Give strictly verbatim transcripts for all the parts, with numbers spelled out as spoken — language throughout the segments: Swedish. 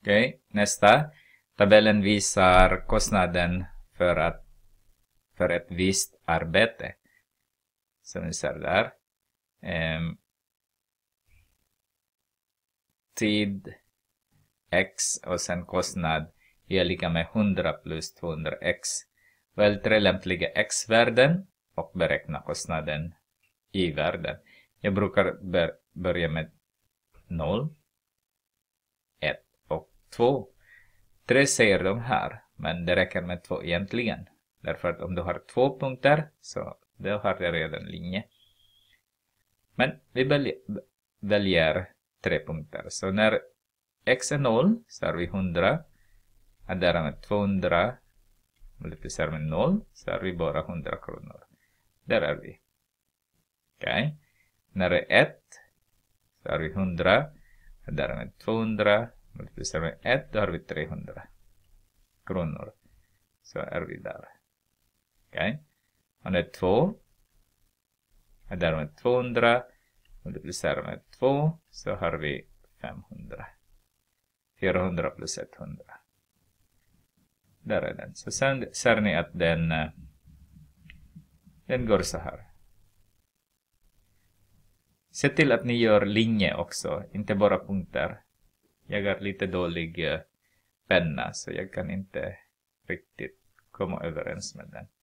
Okej, okay. Nästa. Tabellen visar kostnaden för, att, för ett visst arbete. Som ni ser där. Um, tid x och sen kostnad är lika med hundra plus tvåhundra x. Välj tre lämpliga x-värden och beräkna kostnaden i värden. Jag brukar börja med noll, ett och två. tre säger de här, men det räcker med två egentligen. Därför att om du har två punkter så då har du redan linje. Men vi väljer, väljer tre punkter. Så när x är noll så har vi hundra. Adderar med tvåhundra. Multiplicerar med noll så har vi bara hundra kronor. Där är vi. Okej. Okay. När det är ett så har vi hundra. Adderar med tvåhundra. Multiplicerar med ett då har vi trehundra kronor. Så är vi där. Okej. Okay. Och när det är två. Adderar med tvåhundra. Multiplicerar med två så har vi femhundra. fyrahundra plus etthundra. Där är den. Så sen ser ni att den, den går så här. Se till att ni gör linje också, inte bara punkter. Jag har lite dålig penna så jag kan inte riktigt komma överens med den.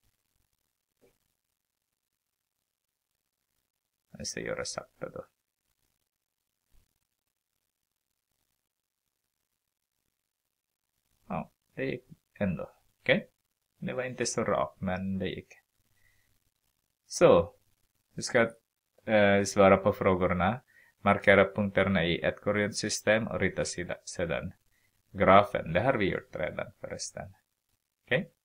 Jag ska göra sakta då. Ja, det gick ändå. Okej. Okay? Det var inte så rakt, men det gick. Så, du ska eh, svara på frågorna. Markera punkterna i ett koordinatsystem och rita sedan grafen. Det har vi gjort redan förresten. Okej. Okay?